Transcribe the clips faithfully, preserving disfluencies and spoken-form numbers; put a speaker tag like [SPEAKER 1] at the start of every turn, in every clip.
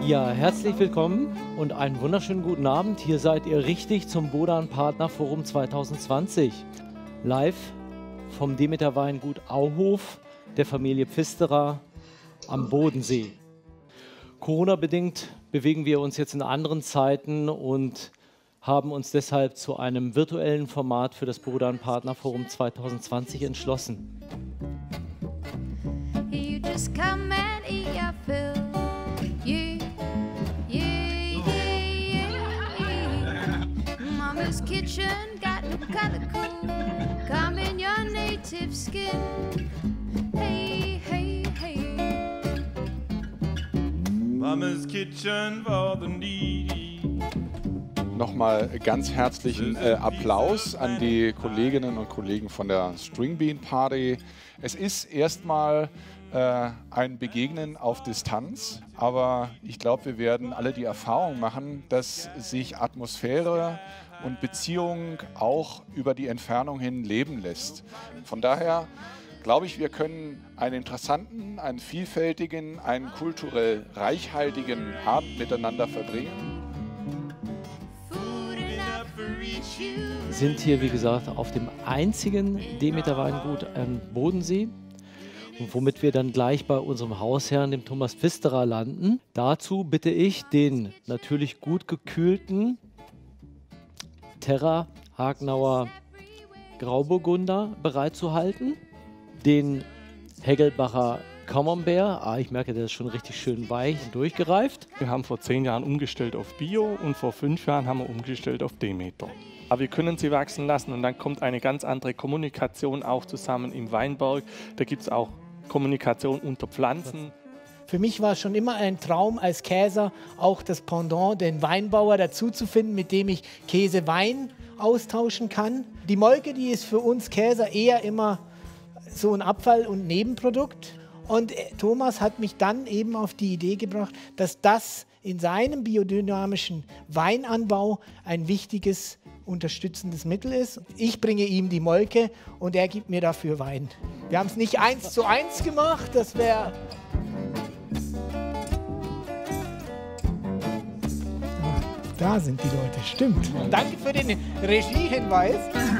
[SPEAKER 1] Ja, herzlich willkommen und einen wunderschönen guten Abend. Hier seid ihr richtig zum Bodan Partner Forum zwanzig zwanzig. Live vom Demeter Weingut Auhof der Familie Pfisterer am Bodensee. Corona-bedingt bewegen wir uns jetzt in anderen Zeiten und haben uns deshalb zu einem virtuellen Format für das Bodan Partner Forum zwanzig zwanzig entschlossen. You just come and eat your fill. You, you, you, you. Mama's kitchen got no color cool. Come in your native skin. Hey, hey, hey.
[SPEAKER 2] Mama's kitchen for the needy.
[SPEAKER 3] Nochmal ganz herzlichen äh, Applaus an die Kolleginnen und Kollegen von der String Bean Party. Es ist erstmal äh, ein Begegnen auf Distanz, aber ich glaube, wir werden alle die Erfahrung machen, dass sich Atmosphäre und Beziehung auch über die Entfernung hin leben lässt. Von daher glaube ich, wir können einen interessanten, einen vielfältigen, einen kulturell reichhaltigen Abend miteinander verbringen.
[SPEAKER 1] Wir sind hier, wie gesagt, auf dem einzigen Demeter Weingut am Bodensee, und womit wir dann gleich bei unserem Hausherrn, dem Thomas Pfisterer, landen. Dazu bitte ich, den natürlich gut gekühlten Terra Hagenauer Grauburgunder bereitzuhalten, den Heggelbacher Camembert. Ah, ich merke, der ist schon richtig schön weich und durchgereift.
[SPEAKER 4] Wir haben vor zehn Jahren umgestellt auf Bio und vor fünf Jahren haben wir umgestellt auf Demeter. Aber wir können sie wachsen lassen und dann kommt eine ganz andere Kommunikation auch zusammen im Weinberg. Da gibt es auch Kommunikation unter Pflanzen.
[SPEAKER 5] Für mich war es schon immer ein Traum als Käser, auch das Pendant, den Weinbauer dazu zu finden, mit dem ich Käse-Wein austauschen kann. Die Molke, die ist für uns Käser eher immer so ein Abfall- und Nebenprodukt. Und Thomas hat mich dann eben auf die Idee gebracht, dass das in seinem biodynamischen Weinanbau ein wichtiges, unterstützendes Mittel ist. Ich bringe ihm die Molke und er gibt mir dafür Wein. Wir haben es nicht eins zu eins gemacht, das wäre... Da sind die Leute, stimmt. Danke für den Regiehinweis.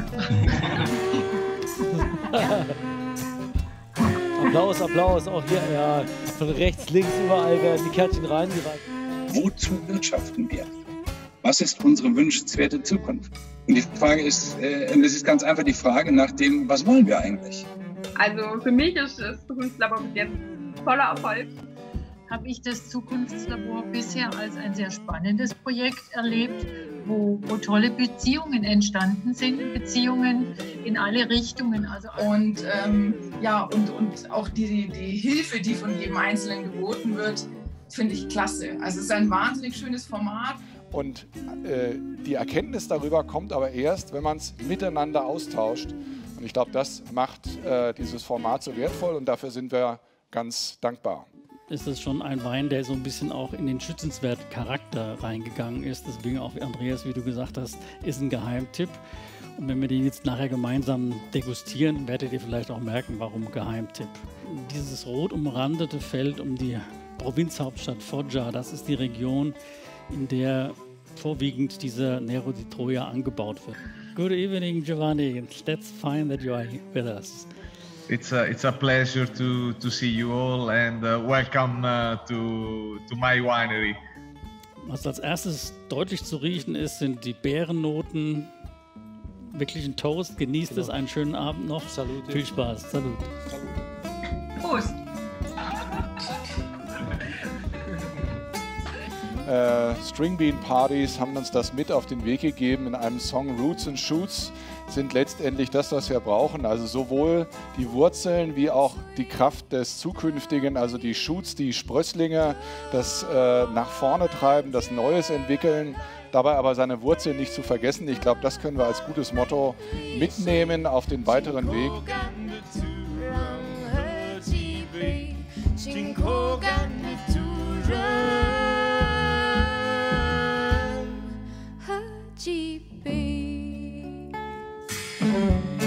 [SPEAKER 1] Applaus, Applaus, auch hier, ja, von rechts, links, überall werden die Kärtchen reingereicht.
[SPEAKER 6] Wozu wirtschaften wir? Was ist unsere wünschenswerte Zukunft? Und die Frage ist, äh, das ist ganz einfach die Frage nach dem, was wollen wir eigentlich?
[SPEAKER 7] Also für mich ist das Zukunftslabor bis jetzt voller Erfolg.
[SPEAKER 8] Habe ich das Zukunftslabor bisher als ein sehr spannendes Projekt erlebt, wo, wo tolle Beziehungen entstanden sind, Beziehungen in alle Richtungen. Also
[SPEAKER 9] und ähm, ja, und, und auch die, die Hilfe, die von jedem Einzelnen geboten wird, finde ich klasse. Also es ist ein wahnsinnig schönes Format.
[SPEAKER 3] Und äh, die Erkenntnis darüber kommt aber erst, wenn man es miteinander austauscht. Und ich glaube, das macht äh, dieses Format so wertvoll und dafür sind wir ganz dankbar.
[SPEAKER 10] Ist es schon ein Wein, der so ein bisschen auch in den schützenswerten Charakter reingegangen ist. Deswegen auch, Andreas, wie du gesagt hast, ist ein Geheimtipp. Und wenn wir den jetzt nachher gemeinsam degustieren, werdet ihr vielleicht auch merken, warum Geheimtipp. Dieses rot umrandete Feld um die Provinzhauptstadt Foggia, das ist die Region, in der vorwiegend dieser Nero di Troia angebaut wird. Good evening, Giovanni. That's fine that you are with us.
[SPEAKER 11] It's a, it's a pleasure to, to see you all and uh, welcome uh, to, to my winery.
[SPEAKER 10] Was als erstes deutlich zu riechen ist, sind die Beerennoten. Wirklich ein Toast. Genießt genau. es, einen schönen Abend noch.
[SPEAKER 1] Salut.
[SPEAKER 10] Viel Spaß. Salut.
[SPEAKER 7] Prost.
[SPEAKER 3] Äh, String Bean Partys haben uns das mit auf den Weg gegeben in einem Song. Roots and Shoots sind letztendlich das, was wir brauchen. Also sowohl die Wurzeln wie auch die Kraft des Zukünftigen, also die Shoots, die Sprösslinge, das äh, nach vorne treiben, das Neues entwickeln, dabei aber seine Wurzeln nicht zu vergessen. Ich glaube, das können wir als gutes Motto mitnehmen auf den weiteren Weg.
[SPEAKER 12] Thank you.